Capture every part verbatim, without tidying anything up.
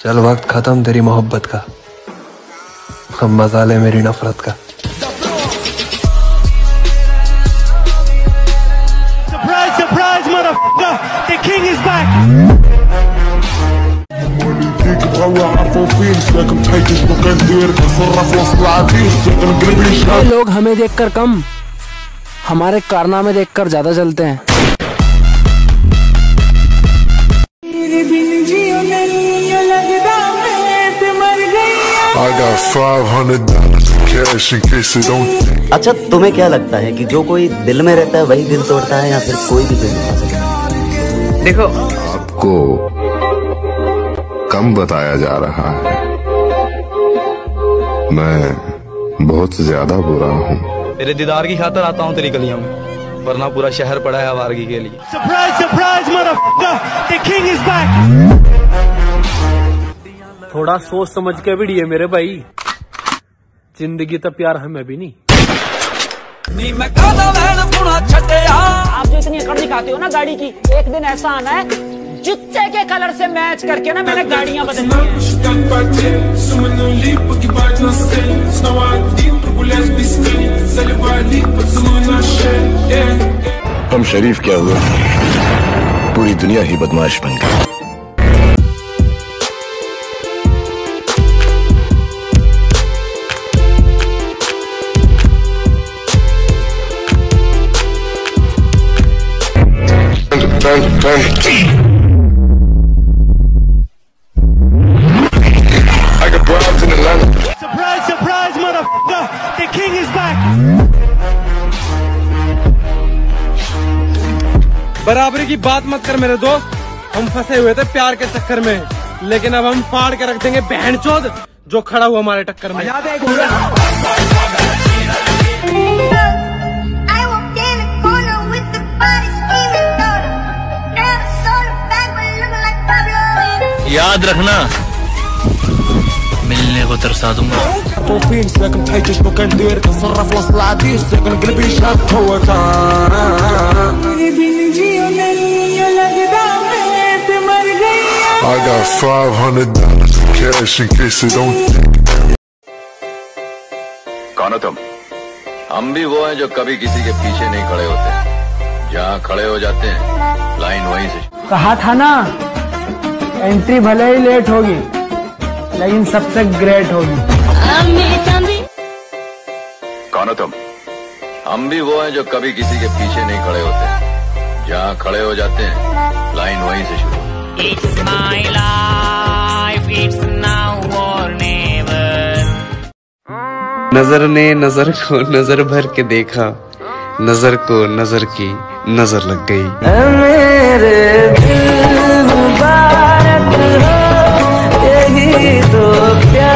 चल वक्त खत्म तेरी मोहब्बत का, हम मजा ले मेरी नफरत का। Surprise, surprise, motherfucker! The king is back! ये लोग हमें देखकर कम, हमारे कारनामे देखकर ज्यादा चलते हैं। I got five hundred dollars cash in case it don't. अच्छा, तुम्हें क्या लगता है कि जो कोई दिल में रहता है वही दिल तोड़ता है, या फिर कोई भी दिल तोड़ सकता है? देखो, आपको कम बताया जा रहा है, मैं बहुत ज्यादा बुरा हूँ। तेरे दीदार की खातर आता हूँ तेरी गलियों में, वरना पूरा शहर पड़ा है आवारगी के लिए। Surprise, surprise, motherfucker! The king is back! थोड़ा सोच समझ के भी दिए मेरे भाई, जिंदगी तो प्यार हमें भी नहीं। आप जो इतनी अकड़ दिखाते हो ना गाड़ी की, एक दिन ऐसा आना है जूते के कलर से मैच करके ना मैंने गाड़ियां बदली। हम शरीफ क्या हुआ, पूरी दुनिया ही बदमाश बन गई। Turn, turn. I got bribes in Atlanta. Surprise, surprise, motherfucker! The king is back! बराबरी की बात मत कर मेरे दोस्त, हम फंसे हुए थे प्यार के चक्कर में, लेकिन अब हम फाड़ के रख देंगे बहनचोद जो खड़ा हुआ हमारे टक्कर में। याद रखना, मिलने को तरसा दूंगा। I got five hundred dollars cash in case it don't. कौन हो तुम? हम भी वो हैं जो कभी किसी के पीछे नहीं खड़े होते, जहाँ खड़े हो जाते हैं लाइन वहीं से। कहा था ना, एंट्री भले ही लेट होगी लेकिन सबसे ग्रेट होगी। कौन हो तुम? हम भी वो हैं जो कभी किसी के पीछे नहीं खड़े होते, जहाँ खड़े हो जाते हैं लाइन वहीं से शुरू। It's my life, it's now or never. नजर ने नजर को नजर भर के देखा, नजर को नजर की नजर लग गई। मेरे दिल मुबारक हो, यही तो प्यार।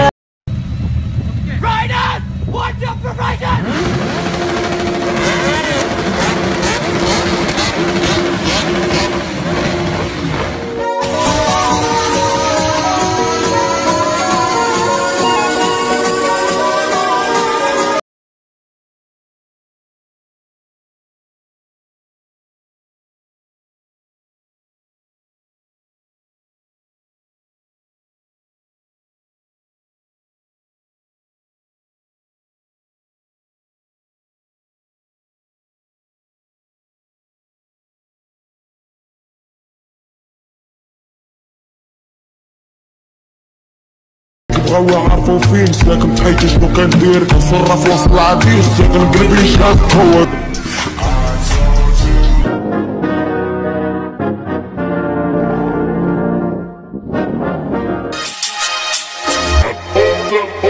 Watch out for Raiden! بغاو يعرفوا فين ساكن بحياتي شنو كندير، كنصرف وسط العبيد ساكن قلبي شاد هو.